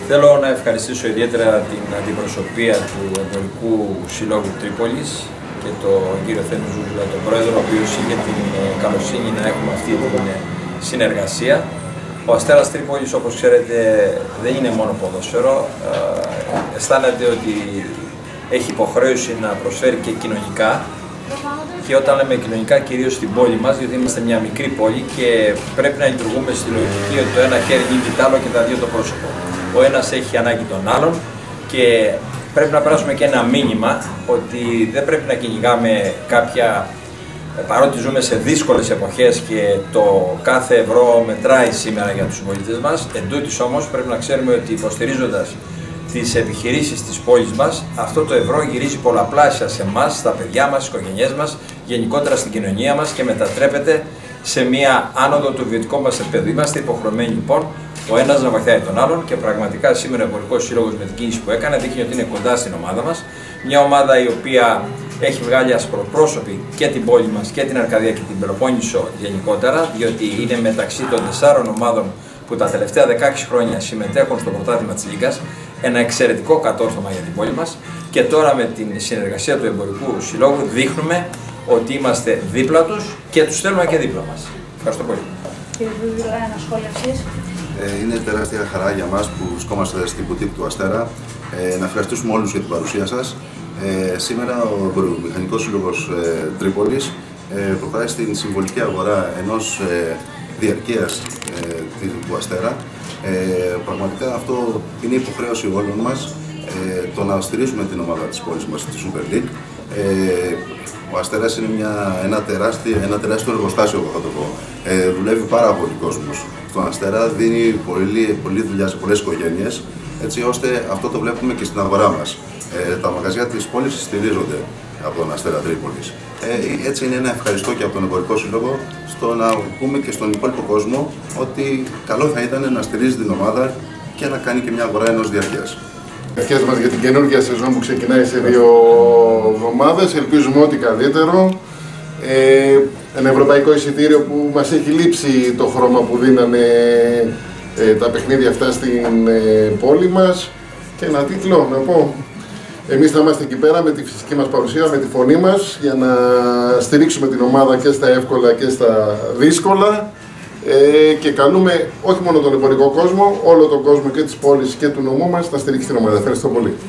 Θέλω να ευχαριστήσω ιδιαίτερα την αντιπροσωπεία του Εμπορικού Συλλόγου Τρίπολης και τον κύριο Θέμη Ζούζουλα, τον πρόεδρο, ο οποίος είχε την καλοσύνη να έχουμε αυτή την συνεργασία. Ο Αστέρας Τρίπολης, όπως ξέρετε, δεν είναι μόνο ποδόσφαιρο. Αισθάνεται ότι έχει υποχρέωση να προσφέρει και κοινωνικά. Και όταν λέμε κοινωνικά, κυρίως στην πόλη μας, γιατί είμαστε μια μικρή πόλη και πρέπει να λειτουργούμε στη λογική ότι το ένα χέρι νίκη το άλλο και τα δύο το πρόσωπο. Ο ένας έχει ανάγκη τον άλλον και πρέπει να περάσουμε και ένα μήνυμα ότι δεν πρέπει να κυνηγάμε κάποια, παρότι ζούμε σε δύσκολες εποχές και το κάθε ευρώ μετράει σήμερα για τους συμπολίτες μας, εντούτοις όμως πρέπει να ξέρουμε ότι υποστηρίζοντας τις επιχειρήσεις της πόλης μας, αυτό το ευρώ γυρίζει πολλαπλάσια σε εμάς, στα παιδιά μας, στις οικογένειές μας, γενικότερα στην κοινωνία μας και μετατρέπεται σε μια άνοδο του βιωτικού μας επίπεδου. Είμαστε υποχρεωμένοι λοιπόν ο ένας να βοηθάει τον άλλον και πραγματικά σήμερα ο Εμπορικός Σύλλογος με την κίνηση που έκανε δείχνει ότι είναι κοντά στην ομάδα μας. Μια ομάδα η οποία έχει βγάλει ασπροπρόσωπη και την πόλη μας και την Αρκαδία και την Πελοπόννησο γενικότερα, διότι είναι μεταξύ των 4 ομάδων που τα τελευταία 16 χρόνια συμμετέχουν στο πρωτάθλημα της Λίγκας, ένα εξαιρετικό κατόρθωμα για την πόλη μας και τώρα με την συνεργασία του Εμπορικού Συλλόγου δείχνουμε ότι είμαστε δίπλα τους και τους θέλουμε και δίπλα μας. Ευχαριστώ πολύ. Κύριε Ζούζουλα, ένα σχόλιο εσείς. Είναι τεράστια χαρά για μας που βρισκόμαστε στην μπουτίκ του Αστέρα. Να ευχαριστήσουμε όλους για την παρουσία σας. Σήμερα ο Εμπορομηχανικός Σύλλογος Τρίπολης προχωράει στην συμβολική αγορά ενός διαρκείας του Αστέρα. Πραγματικά αυτό είναι υποχρέωση όλων μας, το να στηρίζουμε την ομάδα της πόλης μας, τη Super League. Ο Αστέρας είναι ένα τεράστιο εργοστάσιο, θα το πω. Δουλεύει πάρα πολύ κόσμος στον Αστέρα, δίνει πολλή δουλειά σε πολλές οικογένειες, έτσι ώστε αυτό το βλέπουμε και στην αγορά μας. Τα μαγαζιά της πόλης στηρίζονται από τον Αστέρα Τρίπολης. Έτσι είναι ένα ευχαριστώ και από τον Εμπορικό Σύλλογο στο να πούμε και στον υπόλοιπο κόσμο ότι καλό θα ήταν να στηρίζει την ομάδα και να κάνει και μια αγορά ενός διαρκείας. Ευχές μας για την καινούργια σεζόν που ξεκινάει σε 2 εβδομάδες. Ελπίζουμε ό,τι καλύτερο. Ένα ευρωπαϊκό εισιτήριο που μας έχει λείψει το χρώμα που δίνανε τα παιχνίδια αυτά στην πόλη μας. Και ένα τίτλο να πω. Εμείς θα είμαστε εκεί πέρα με τη φυσική μας παρουσία, με τη φωνή μας για να στηρίξουμε την ομάδα και στα εύκολα και στα δύσκολα. Και καλούμε όχι μόνο τον εμπορικό κόσμο, όλο τον κόσμο και της πόλης και του νομού μας να στηρίξει την ομάδα. Ευχαριστώ πολύ.